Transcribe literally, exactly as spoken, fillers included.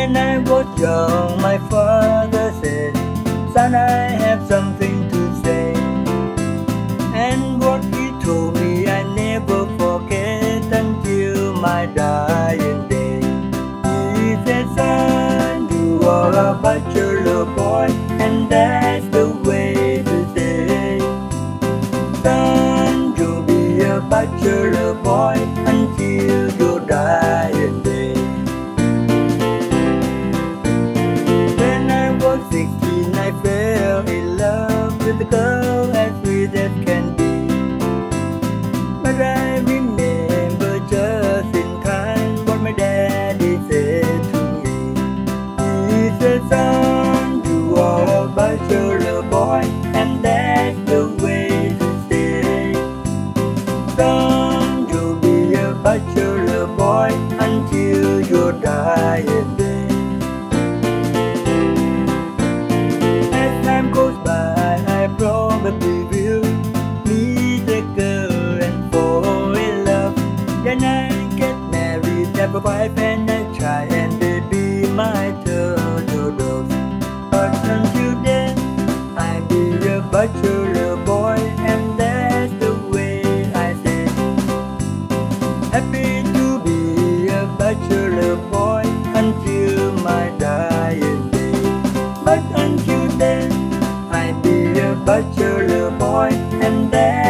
When I was young, my father said, "Son, I have something to say." And what he told me I never forget until my dying day. He said, "Son, you are a bachelor boy, and that's the way to stay. Son, you'll be a bachelor boy until your dying day." When I was sixteen, I fell in love with a girl as sweet as can be. But I remember just in time what my daddy said to me. He said, "Son, you are a bachelor boy, and that's the way to stay. Son, you'll be a bachelor boy until your dying day." As time goes by, I probably will meet a girl and fall in love. Then I get married, have a wife and a child, and they be my turtle doves. But until then, I'll be a bachelor boy, and that's the way I say. Happy to be a bachelor boy until my dying day. But until then, I'll be a bachelor boy, and that's